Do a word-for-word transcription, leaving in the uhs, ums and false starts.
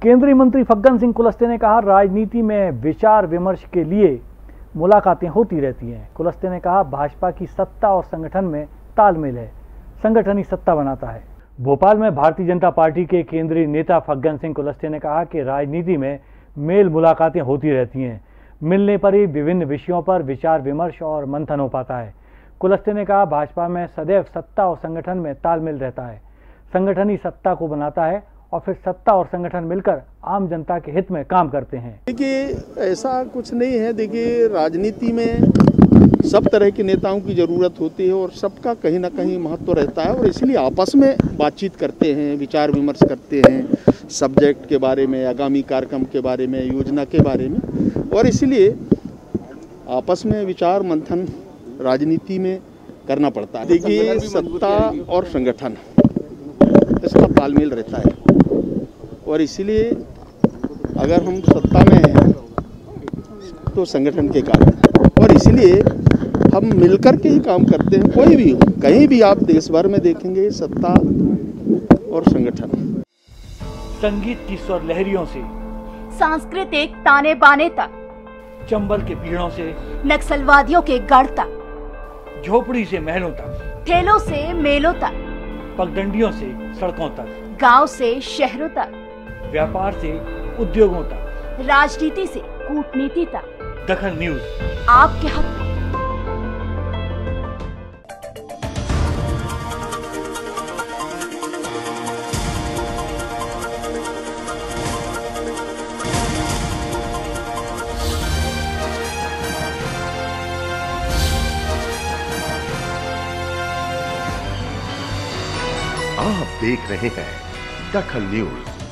केंद्रीय मंत्री फग्गन सिंह कुलस्ते ने कहा, राजनीति में विचार विमर्श के लिए मुलाकातें होती रहती हैं। कुलस्ते ने कहा, भाजपा की सत्ता और संगठन में तालमेल है, संगठन ही सत्ता बनाता है। भोपाल में भारतीय जनता पार्टी के केंद्रीय नेता फग्गन सिंह कुलस्ते ने कहा कि राजनीति में मेल मुलाकातें होती रहती हैं, मिलने पर ही विभिन्न विषयों पर विचार विमर्श और मंथन हो पाता है। कुलस्ते ने कहा, भाजपा में सदैव सत्ता और संगठन में तालमेल रहता है, संगठन ही सत्ता को बनाता है और फिर सत्ता और संगठन मिलकर आम जनता के हित में काम करते हैं। देखिए, ऐसा कुछ नहीं है। देखिए, राजनीति में सब तरह के नेताओं की ज़रूरत होती है और सबका कहीं ना कहीं महत्व रहता है और इसलिए आपस में बातचीत करते हैं, विचार विमर्श करते हैं सब्जेक्ट के बारे में, आगामी कार्यक्रम के बारे में, योजना के बारे में, और इसलिए आपस में विचार मंथन राजनीति में करना पड़ता है। देखिए, सत्ता और संगठन इसका तालमेल रहता है और इसीलिए अगर हम सत्ता में हैं तो संगठन के कारण, और इसलिए हम मिलकर के ही काम करते हैं। कोई भी हो, कहीं भी आप देश भर में देखेंगे सत्ता और संगठन। संगीत की स्वर लहरियों से सांस्कृतिक ताने बाने तक, चंबल के पीड़ों से नक्सलवादियों के गढ़ तक, झोपड़ी से महलों तक, ठेलों से मेलों तक, पगडंडियों से सड़कों तक, गांव से शहरों तक, व्यापार से उद्योगों तक, राजनीति से कूटनीति तक, दखल न्यूज आपके हक में। आप देख रहे हैं दखल न्यूज।